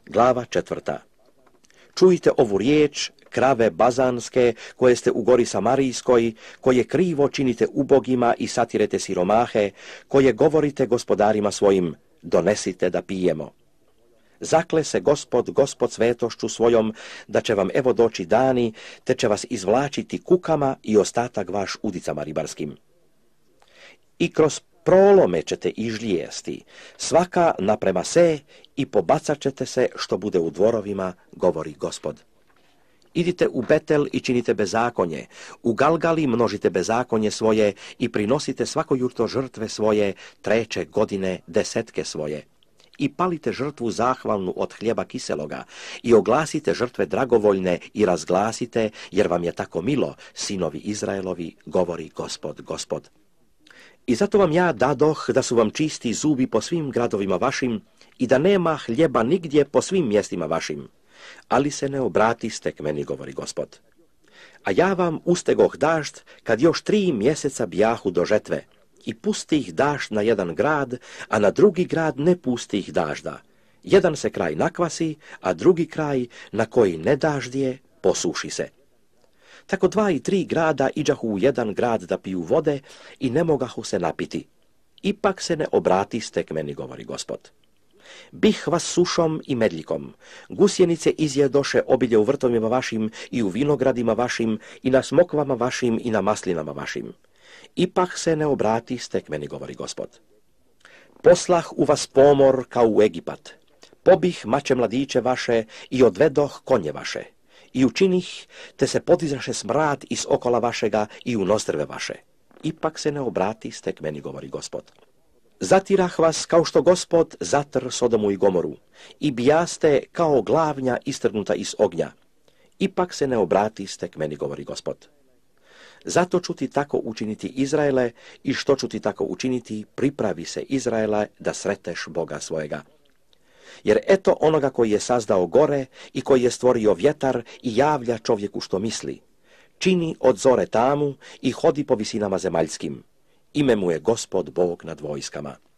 Glava 4. Čujte ovu riječ, krave bazanske, koje ste u gori Samarijskoj, koje krivo činite ubogima i satirete siromahe, koje govorite gospodarima svojim, donesite da pijemo. Zakle se Gospod svetošću svojom, da će vam evo doći dani, te će vas izvlačiti kukama i ostatak vaš udicama ribarskim. I kroz prolome ćete ižlijesti, svaka naprema se, i pobacat ćete se što bude u dvorovima, govori Gospod. Idite u Betel i činite bezakonje, u Galgali množite bezakonje svoje i prinosite svako jutro žrtve svoje, 3. godine desetke svoje. I palite žrtvu zahvalnu od hljeba kiseloga i oglasite žrtve dragovoljne i razglasite, jer vam je tako milo, sinovi Izraelovi, govori Gospod. I zato vam ja dadoh da su vam čisti zubi po svim gradovima vašim i da nema hljeba nigdje po svim mjestima vašim. Ali se ne obratiste k meni, govori Gospod. A ja vam ustegoh dažd kad još 3 mjeseca bjahu do žetve i pustih dažd na jedan grad, a na drugi grad ne pustih dažda. Jedan se kraj nakvasi, a drugi kraj na koji ne daždje posuši se. Tako 2 i 3 grada iđahu u jedan grad da piju vode i ne mogahu se napiti. Ipak se ne obratiste k meni, govori Gospod. Bih vas sušom i medljikom, gusjenice izjedoše obilje u vrtovima vašim i u vinogradima vašim i na smokvama vašim i na maslinama vašim. Ipak se ne obratiste k meni, govori Gospod. Poslah u vas pomor kao u Egipat, pobih mače mladiće vaše i odvedoh konje vaše. I učinih, te se podizaše smrad iz okola vašega i u nostrve vaše. Ipak se ne obratiste k meni, govori Gospod. Zatirah vas kao što Gospod zatr Sodomu i Gomoru, i bijaste kao glavnja istrgnuta iz ognja. Ipak se ne obratiste k meni, govori Gospod. Zato ću ti tako učiniti, Izraele, i što ću ti tako učiniti, pripravi se, Izraela, da sreteš Boga svojega. Jer eto onoga koji je sazdao gore i koji je stvorio vjetar i javlja čovjeku što misli. Čini od zore tamu i hodi po visinama zemaljskim. Ime mu je Gospod Bog nad vojskama.